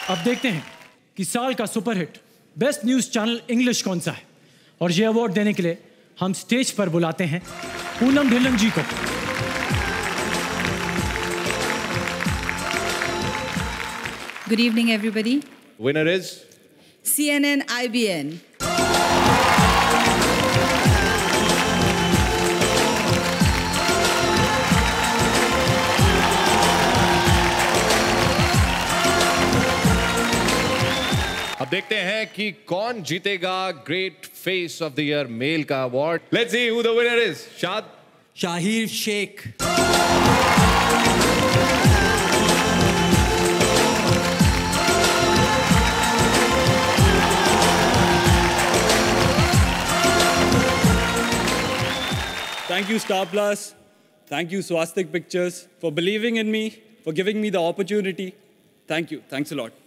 अब देखते हैं कि साल का superhit best news channel English कौन सा है, और ये अवार्ड देने के लिए हम स्टेज पर बुलाते हैं पूनम ढिल्लन जी को। Good evening, everybody. Winner is CNN IBN. अब देखते हैं कि कौन जीतेगा great face of the year male का award. Let's see who the winner is. Shaheer Sheikh. Thank you, Star Plus. Thank you, Swastik Pictures, for believing in me, for giving me the opportunity. Thank you. Thanks a lot.